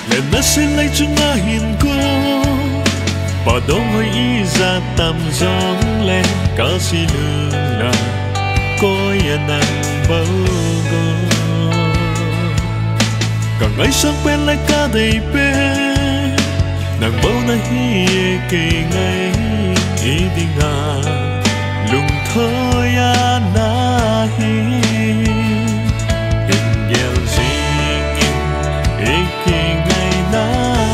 Lên nó xin lấy chúng ta hiền cô bà đông hơi ý ra tầm gióng lên có xì lương là coi nàng bầu gồ càng ấy sáng bên lại cả đầy bên nàng bầu na hi kỳ ngay ý đi ngà lùng thôi à na hi hình nghèo gì ý kỳ ngay na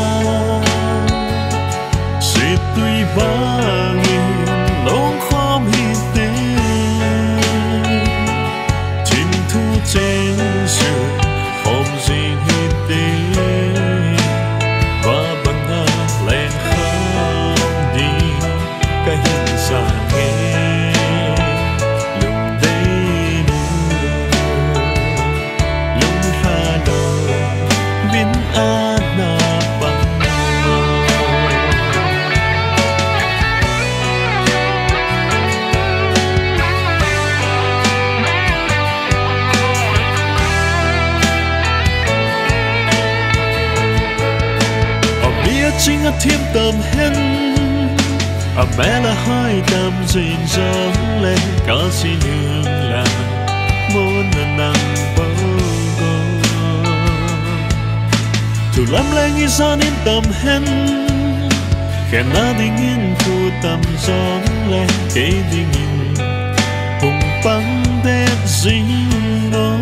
sẽ tuy bangin long khom hi te chín thu trên sự hôm gì hi te và bằng ngà lên không đi cái hình xa nghe lùng đây lùng hà đồ bin ana chính ở thêm tầm hen à mẹ là hai tầm gìn giấc lên có gì nhưng là muốn nàng bao gồm dù lắm lên như sao nên tầm hen khen na đi nghiêng thu tầm giấc lên kể đi nghiêng cùng băng đẹp dính nó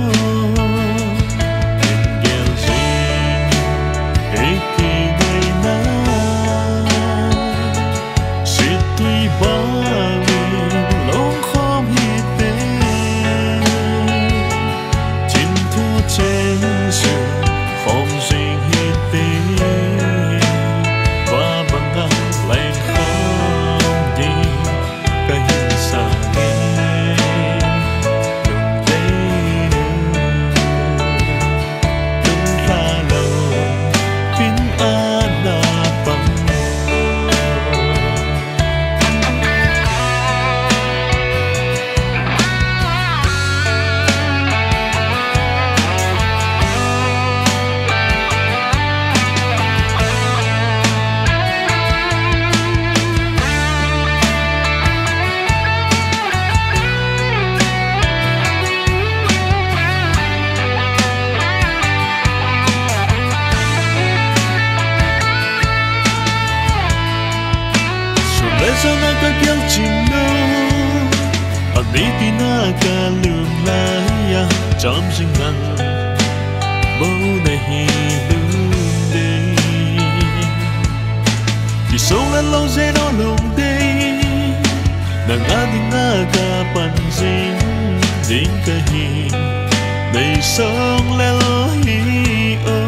sao na cái biếng chim nô, anh đi tin na cả lường lá ya chăm sinh ngăn, bầu này hi lương đây, thì sống lên lâu dễ đó lùng đây, nàng ăn đi na cả bàn dính dính cái hi, này sống lên lâu hi ô.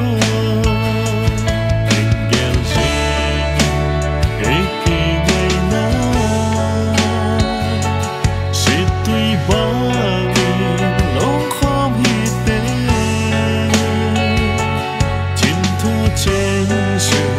Trên